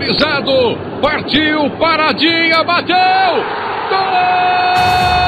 autorizado, partiu, paradinha, bateu, gol!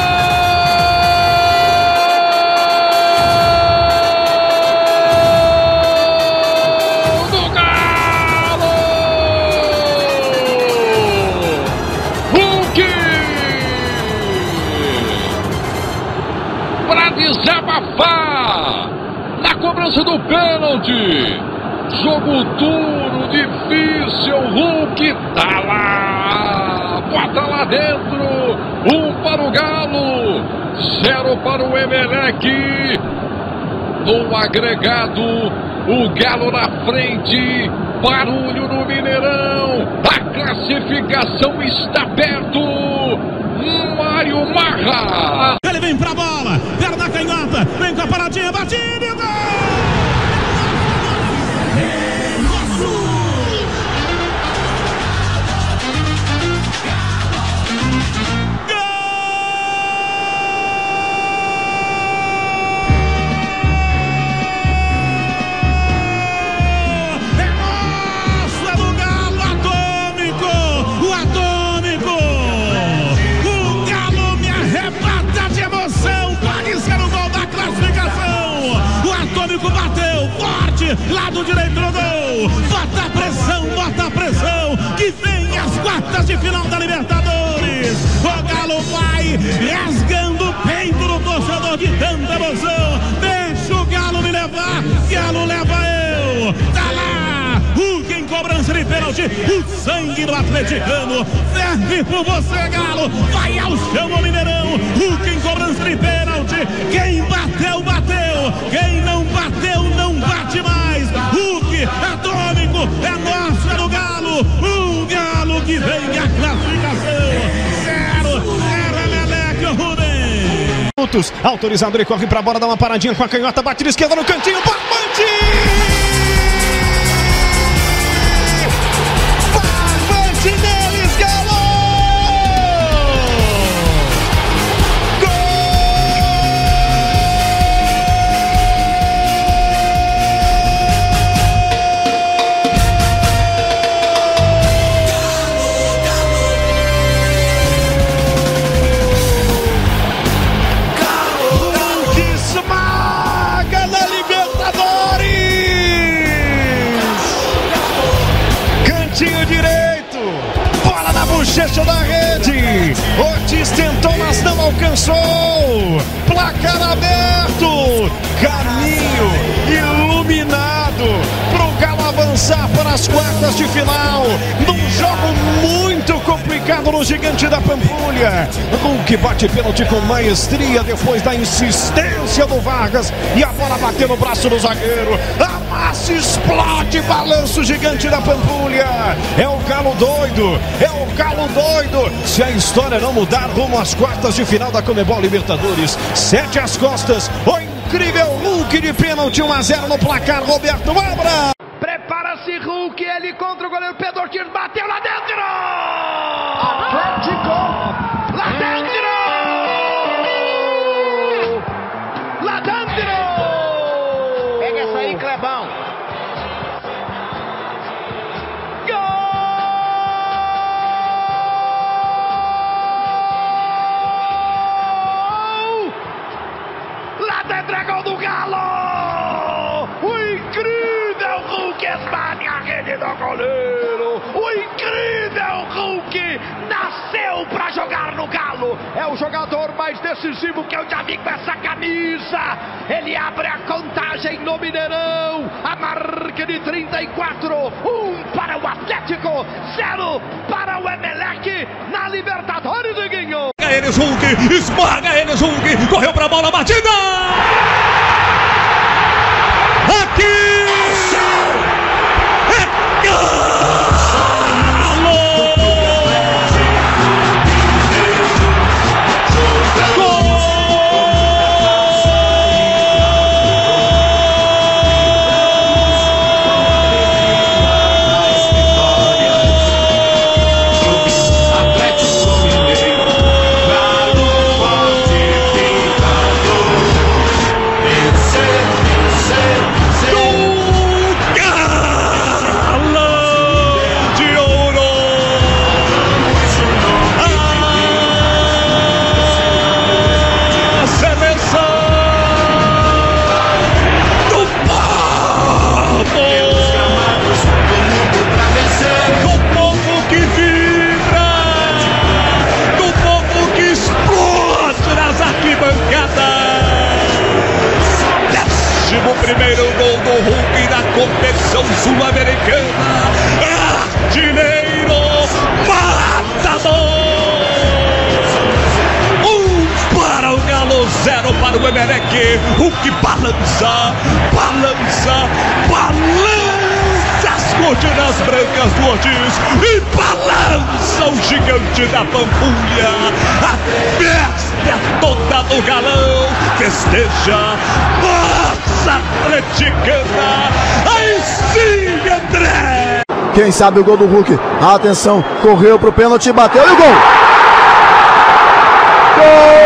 Para desabafar na cobrança do pênalti, jogo duro, difícil, Hulk tá lá, bota lá dentro, 1 para o Galo, 0 para o Emelec. No agregado, o Galo na frente, barulho no Mineirão, a classificação está perto. Mário Marra. Ele vem pra bola, perna canhota, vem com a paradinha, batida e gol! Bateu forte, lado direito no gol, bota a pressão, que vem as quartas de final da Libertadores. O Galo vai rasgando o peito do torcedor de tanta emoção. Deixa o Galo me levar, Galo leva eu. Tá lá, Hulk em cobrança de pênalti, o sangue do atleticano ferve por você, Galo. Vai ao chão o Mineirão, Hulk em cobrança de pênalti. Quem bateu, bateu. Quem não bateu, não bate mais. Hulk atômico, é nosso, é do Galo. O Galo que vem a classificação. 0 Emelec, Rubem. Autorizado, ele corre pra bola, dá uma paradinha com a canhota, bate de esquerda no cantinho, barbante! Barbante deles, Galo! Bochecha da rede, Ortiz tentou, mas não alcançou. Placar aberto, caminho iluminado pro Galo avançar para as quartas de final, num jogo muito complicado no Gigante da Pampulha. Hulk bate pênalti com maestria depois da insistência do Vargas e a bola bateu no braço do zagueiro. A massa explode, balança o Gigante da Pampulha. É o Galo doido, é o Galo doido. Se a história não mudar, rumo às quartas de final da Conmebol Libertadores. 7 às costas, o incrível Hulk de pênalti, 1-0 no placar. Roberto Abra. Prepara-se Hulk, ele contra o goleiro Pedro Ortiz, bateu lá dentro! Atlético! Lá dentro! Lá dentro! Pega essa aí, Clebão! Gol do Galo! O incrível Hulk esmaga a rede do goleiro! O incrível Hulk nasceu para jogar no Galo! É o jogador mais decisivo que eu já vi com essa camisa! Ele abre a contagem no Mineirão! A marca de 34! 1 para o Atlético, 0 para o Emelec na Libertadores, Guinho! Enes Hulk, esmaga Enes Hulk, correu pra bola, batida! Aqui! É Galo! Gol! primeiro gol do Hulk na competição sul-americana. Artilheiro, matador. 1 para o Galo, 0 para o Emelec. Hulk balança, balança, balança as cortinas brancas do Ortiz e balança o gigante da Pampulha. A festa toda do Galão festeja. Nossa atleticana, aí sim, André. Quem sabe o gol do Hulk? Atenção, correu pro pênalti, bateu e o gol! Gol!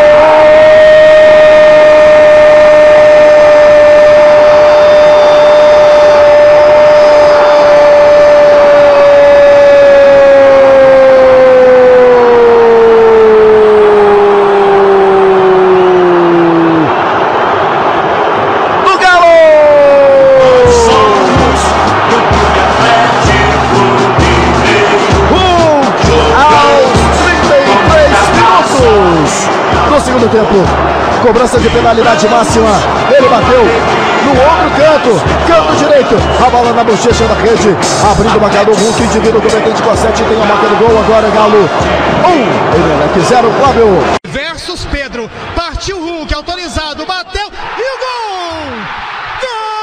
Segundo tempo, cobrança de penalidade máxima, ele bateu no outro canto direito, a bola na bochecha da rede, abrindo o marcador. Hulk, indivíduo competente com a 7, tem a marca do gol, agora Galo 1, Emelec 0, Flávio. Versus Pedro, partiu Hulk, autorizado, bateu e o gol! Gol!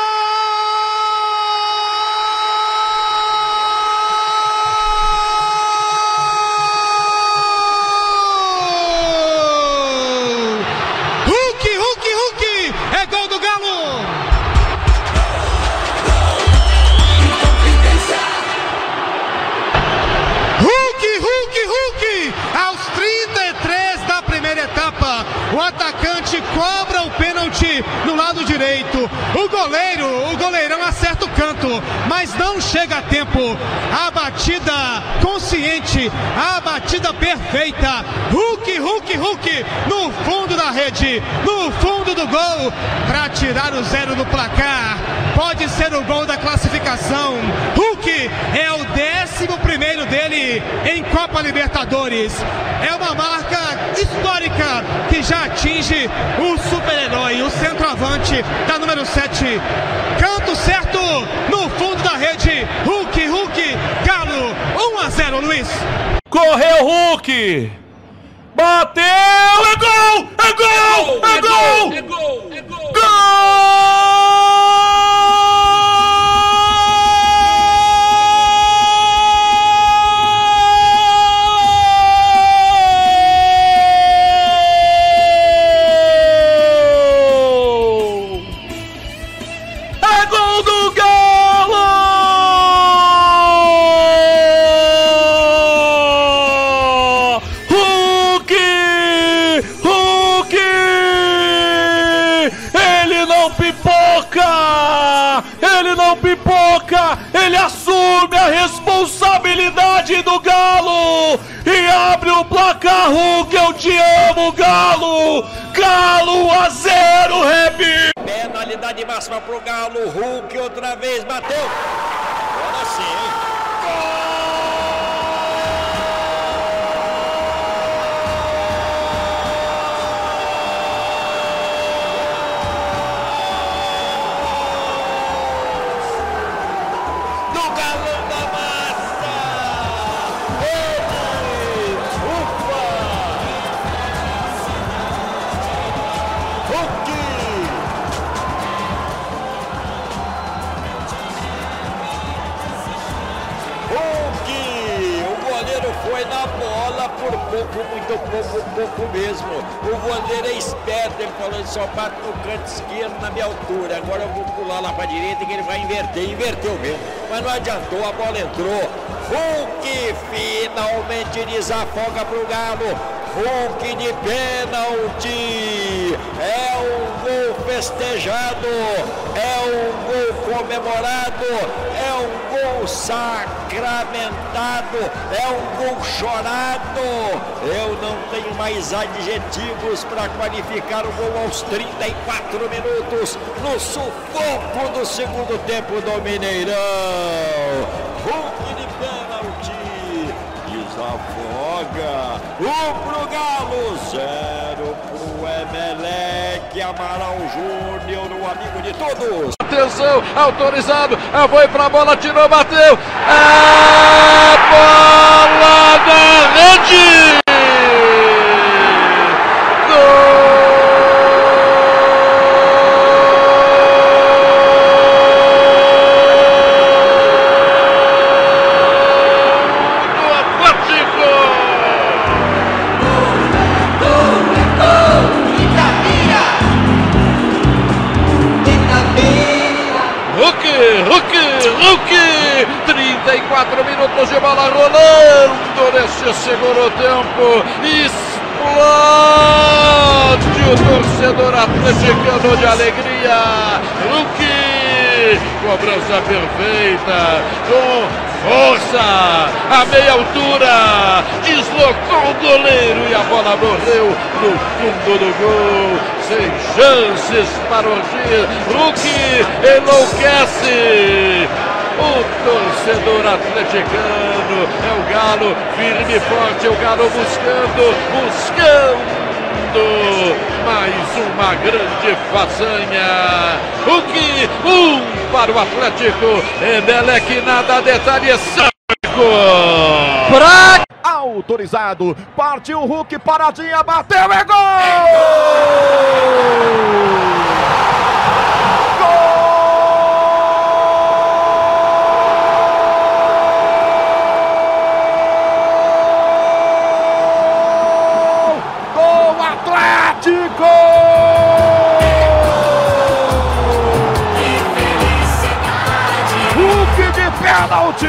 É gol do Galo! Hulk! Aos 33 da primeira etapa, o atacante cobra o pênalti no lado direito. O goleirão acerta o canto, mas não chega a tempo. A batida consciente, a batida perfeita. Hulk, no fundo da rede, no fundo do gol, para tirar o 0 do placar. Pode ser o gol da classificação. Hulk é o 11º dele em Copa Libertadores. É uma marca histórica que já atinge o super-herói, o centroavante da número 7. Canto certo no fundo da rede. Hulk, Galo 1-0, Luiz. Correu Hulk! Bateu! É gol! É gol! É gol! É gol! É gol! Gol! É gol do Galo! Ele não pipoca, ele assume a responsabilidade do Galo e abre o placar. Hulk, eu te amo, Galo! Galo 1-0, Reb! Penalidade máxima pro Galo, Hulk outra vez, bateu! Agora sim, hein? Gol! Foi na bola por pouco, muito pouco mesmo. O goleiro é esperto, ele falou, ele só bate no canto esquerdo na minha altura. Agora eu vou pular lá para a direita que ele vai inverter. Inverteu mesmo, mas não adiantou, a bola entrou. Hulk finalmente desafoga para o Galo. Hulk de pênalti. É um gol festejado, é um gol comemorado, é um gol sacramentado, é um gol chorado. Eu não tenho mais adjetivos para qualificar o gol aos 34 minutos, no sufoco do segundo tempo do Mineirão. Hulk de pênalti, desafoga. 1 pro Galo, 0 pro Emelec. Amaral Júnior, o amigo de todos. atenção, autorizado, foi pra bola, tirou, bateu, a bola na rede! Hulk, 34 minutos de bola rolando nesse segundo tempo, explode o torcedor atleticano de alegria. Hulk, cobrança perfeita, com força, a meia altura, deslocou o goleiro e a bola morreu no fundo do gol, sem chances para o Gil. Hulk enlouquece. O torcedor atleticano, é o Galo firme e forte, é o Galo buscando mais uma grande façanha. Hulk, para o Atlético, Emelec nada, detalhe saco. Autorizado, partiu o Hulk, paradinha, bateu, é gol! Hulk de pênalti!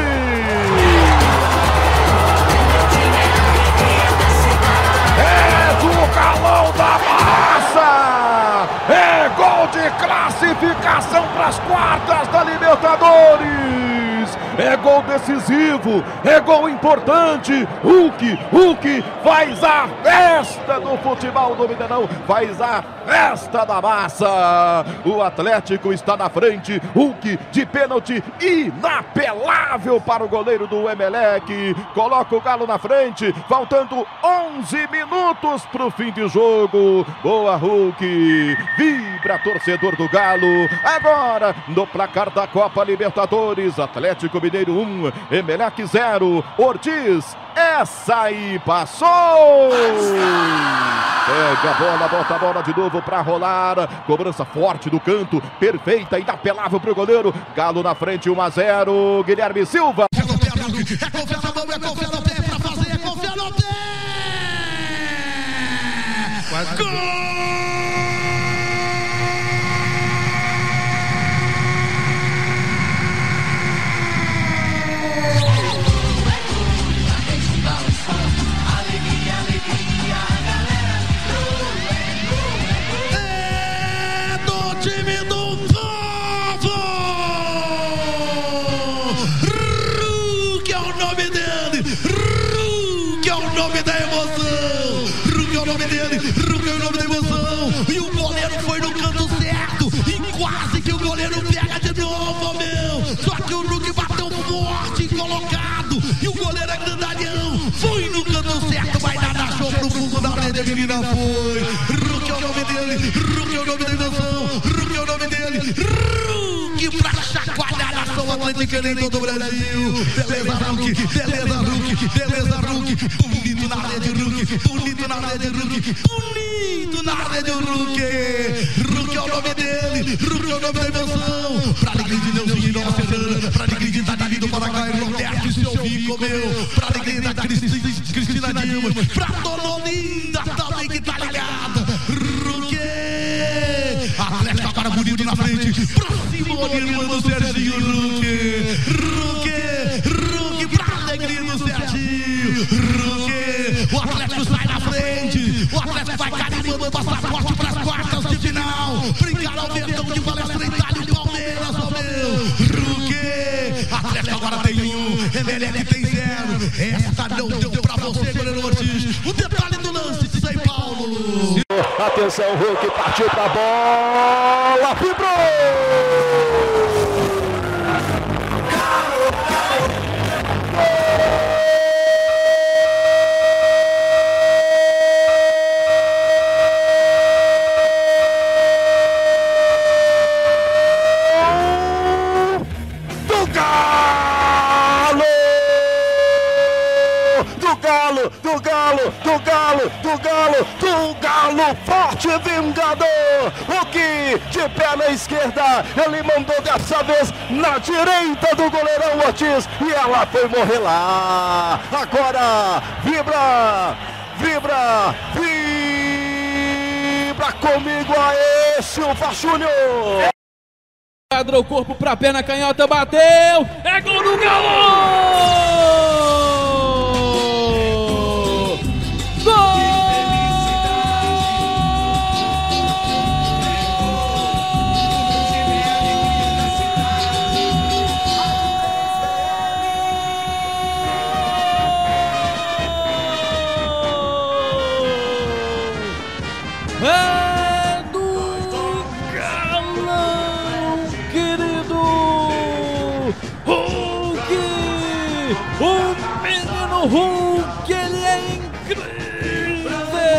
É do Galão da Massa! É gol de classificação para as quartas da Libertadores! É gol decisivo, é gol importante. Hulk faz a festa do futebol do Mineirão, faz a festa da massa. O Atlético está na frente. Hulk de pênalti inapelável para o goleiro do Emelec. Coloca o Galo na frente, faltando 11 minutos para o fim de jogo. Boa, Hulk. Vibra, torcedor do Galo. Agora, no placar da Copa Libertadores, Atlético Mineiro 1, Emelec 0. Ortiz, essa aí passou! Pega a bola, bota a bola de novo para rolar. Cobrança forte do canto, perfeita, inapelável para o goleiro. Galo na frente, 1-0. Guilherme Silva. É confiar na mão, é confiar no pé para fazer, é confiar no pé! Quase gol! Time do povo! Hulk é o nome dele! Hulk é o nome da emoção! Hulk é o nome dele! Hulk é o nome da emoção! E o goleiro foi no canto certo! E quase que o goleiro pega de novo, meu! Só que o Hulk bateu forte, colocado! E o goleiro é grandalhão! Foi no canto certo, mas nada achou pro fundo da rede, a menina foi! Hulk é o nome dele! Hulk é o nome da emoção! Hulk é o nome dele, Hulk pra chacoalhar a nação atleticana em todo o Brasil. Beleza, Hulk, beleza, Hulk, beleza, Hulk. Bonito na rede, Hulk, bonito na rede, Hulk, bonito na rede, Hulk. Hulk é o nome dele, Hulk é o nome da emoção. Pra alegria de Neuzinho e Nova Serrana, pra alegria de Davi do Paraguai, Roberto e seu Vico, meu. Pra alegria da Cristina Dimas, pra Dona Olinda também que tá ligada. Hulk, Atlético agora bonito na frente, próximo olhando do Serginho. Hulk pra alegria do Serginho. Hulk, o Atlético sai na frente, o Atlético vai carimbando o passaporte para as quartas de final, brincar ao Verdão de Palestra, Itália e Palmeiras, oh meu. Hulk, Atlético agora tem 1, Emelec tem 0, esta não deu pra você, goleiro Ortiz. O detalhe do lance de São Paulo. Atenção, Hulk partiu pra bola, vibrou! do Galo, do Galo, do Galo, do Galo, do Galo, forte vingador. Hulk de pé na esquerda, ele mandou dessa vez na direita do goleirão Ortiz e ela foi morrer lá. Agora vibra, vibra, vibra comigo aí, Silva Júnior. Quadra o corpo pra perna canhota, bateu, é gol do Galo! É do Galão, querido Hulk, o menino Hulk, ele é incrível,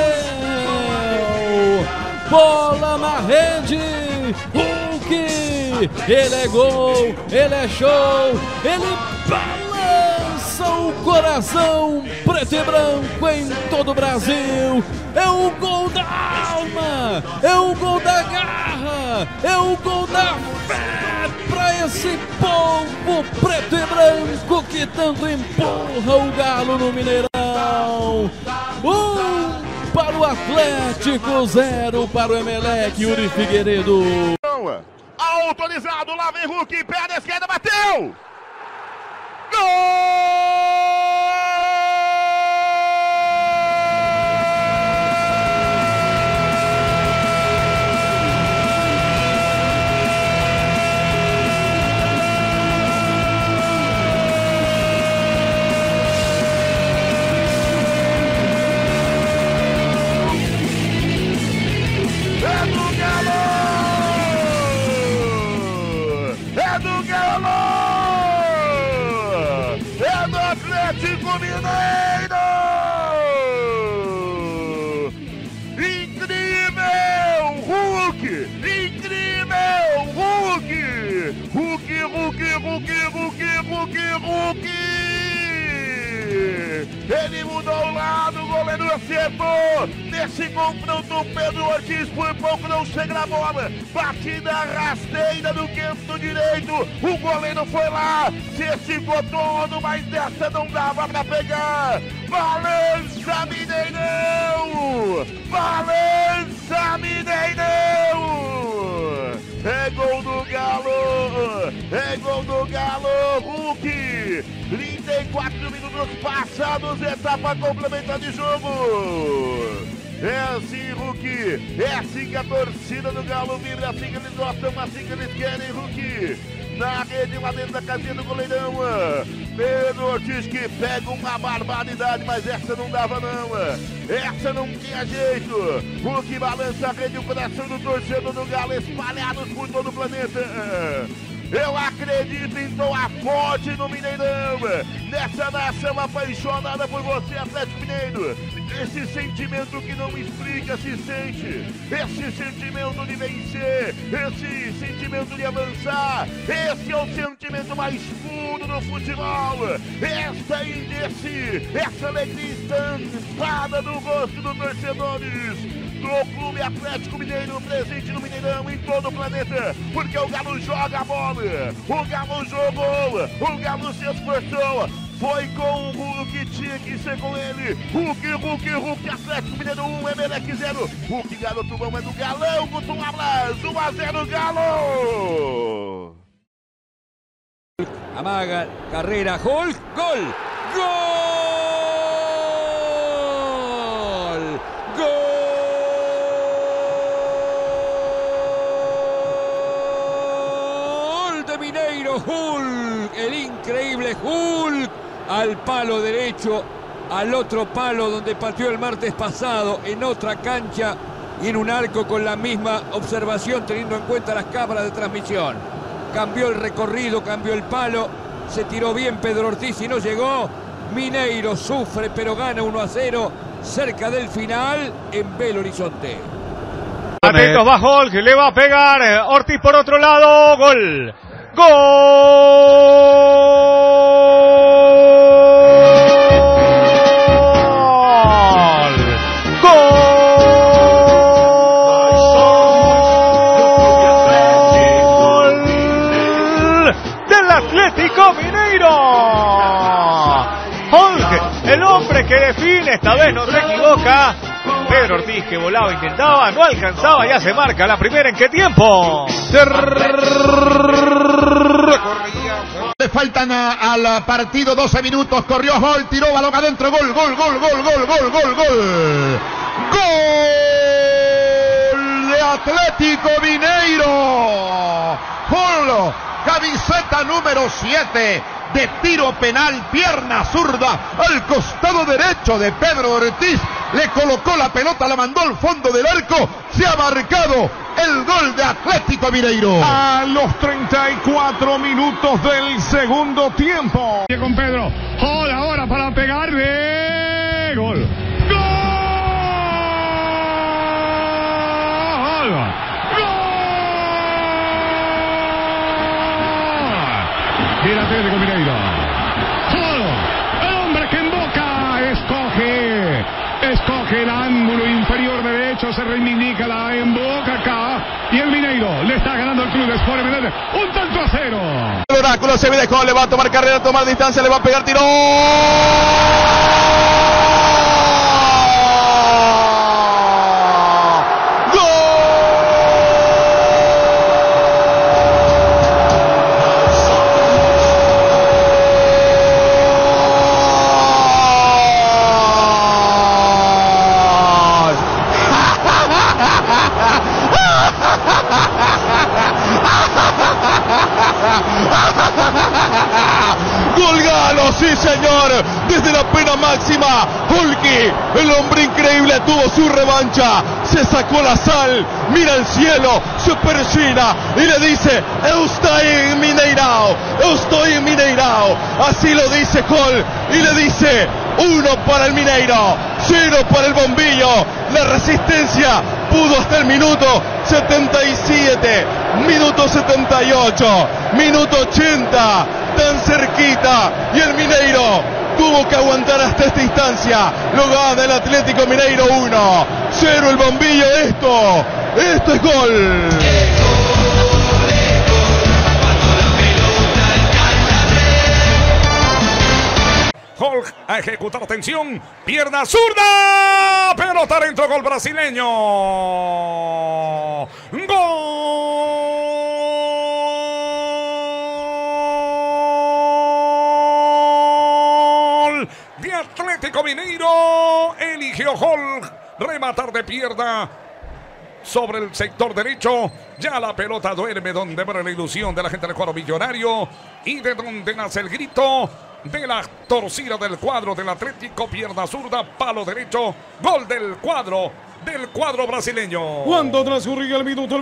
bola na rede, Hulk, ele é gol, ele é show, ele balança o coração preto e branco em todo o Brasil. É o gol da alma, é o gol da garra, é o gol da fé para esse povo preto e branco que tanto empurra o Galo no Mineirão. 1 para o Atlético, 0 para o Emelec, Yuri Figueiredo. Autorizado, lá vem Hulk, perna esquerda, bateu! Gol! Atlético Mineiro! Incrível Hulk! Incrível Hulk! Hulk, Hulk, Hulk, Hulk, Hulk, Hulk! Ele mudou o lado, o goleiro acertou! Nesse confronto, o Pedro Ortiz por pouco não chega na bola! Batida rasteira no canto direito! O goleiro foi lá, se esticou todo, mas dessa não dava pra pegar! Balança Mineirão! Balança Mineirão! É gol do Galo! É gol do Galo! Hulk! 34 minutos passados, etapa complementar de jogo! É assim, Hulk! É assim que a torcida do Galo vibra, assim que eles gostam, assim que eles querem, Hulk! Na rede, lá dentro da casinha do goleirão. Pedro Ortiz que pega uma barbaridade, mas essa não dava não. Essa não tinha jeito. Hulk balança a rede, o coração do torcedor do Galo espalhados por todo o planeta. Eu acredito em Toa Forte no Mineirão. Nessa nação apaixonada por você, Atlético Mineiro. Esse sentimento que não explica se sente. Esse sentimento de vencer. Esse sentimento de avançar. Esse é o sentimento mais puro do futebol. Essa alegria estampada no rosto dos torcedores do Clube Atlético Mineiro, presente no Mineirão, em todo o planeta, porque o Galo joga a bola, o Galo jogou, o Galo se esforçou, foi com o Hulk que tinha que ser com ele, Hulk, Atlético Mineiro 1, Emelec 0, Hulk, garoto bom, é do Galão, Guto Ablas, 1-0 Galo! Amaga, carrera, Hulk, gol, gol! Mineiro, Hulk, el increíble Hulk, al palo derecho, al otro palo donde pateó el martes pasado, en otra cancha y en un arco con la misma observación, teniendo en cuenta las cámaras de transmisión. Cambió el recorrido, cambió el palo, se tiró bien Pedro Ortiz y no llegó. Mineiro sufre pero gana 1-0 cerca del final en Belo Horizonte. Atentos, va Hulk, le va a pegar Ortiz por otro lado, gol. ¡Gol! El hombre que define, esta vez no se equivoca. Pedro Ortiz, que volaba, intentaba, no alcanzaba, ya se marca la primera. ¿En qué tiempo? Le faltan al partido 12 minutos, corrió Hall, tiró balón adentro, gol. Gol de Atlético Mineiro. Hall, camiseta número 7. De tiro penal, pierna zurda, al costado derecho de Pedro Ortiz, le colocó la pelota, la mandó al fondo del arco, se ha marcado el gol de Atlético Mineiro. A los 34 minutos del segundo tiempo. Con Pedro, Hall ahora para pegar de gol. Viene Atlético Mineiro. El hombre que emboca. Escoge el ángulo inferior derecho. Se reivindica la emboca acá. Y el Mineiro le está ganando el Club de Sport Emelec. Un tanto a 0. El oráculo se viene con, le va a tomar carrera, tomar distancia, le va a pegar tiro. Gol Galo, sí señor, desde la pena máxima, Hulky, el hombre increíble, tuvo su revancha, se sacó la sal, mira al cielo, se persina y le dice, estoy en Mineirao, así lo dice Hall, y le dice, 1 para el Mineiro, 0 para el Bombillo, la resistencia pudo hasta el minuto 77, minuto 78, minuto 80, tan cerquita, y el Mineiro tuvo que aguantar hasta esta instancia. Lo gana el Atlético Mineiro 1, 0 el Bombillo. Esto es gol. Hall a ejecutar, atención, pierna zurda, pelota dentro, gol brasileño. Gol de Atlético Mineiro. Eligió Hall rematar de pierna sobre el sector derecho. Ya la pelota duerme donde va la ilusión de la gente del cuadro millonario y de donde nace el grito de la torcida del cuadro del Atlético, pierna zurda, palo derecho, gol del cuadro brasileño. Cuando transcurría el minuto.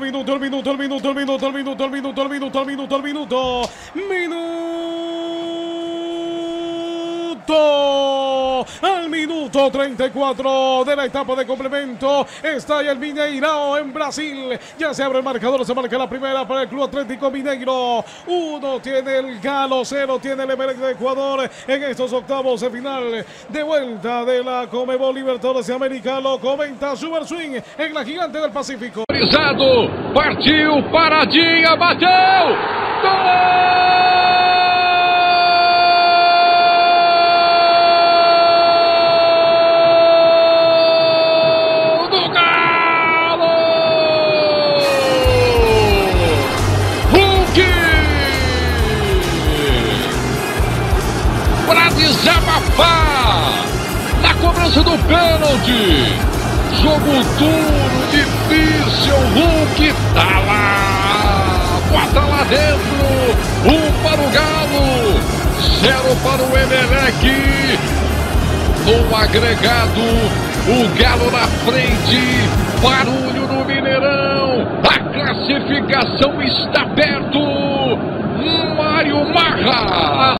Al minuto 34 de la etapa de complemento está ya el Mineirao en Brasil. Ya se abre el marcador, se marca la primera para el Club Atlético Mineiro. 1 tiene el Galo, 0 tiene el Emelec de Ecuador en estos octavos de final de vuelta de la Conmebol Libertadores de América. Lo comenta Super Swing en la Gigante del Pacífico. Partiu, paradinha, bateu! Gol! Desabafar na cobrança do pênalti. Jogo duro, difícil. Hulk tá lá, bota lá dentro. 1 para o Galo, 0 para o Emelec. No agregado, o Galo na frente. Barulho no Mineirão. A classificação está perto. Mário Marra.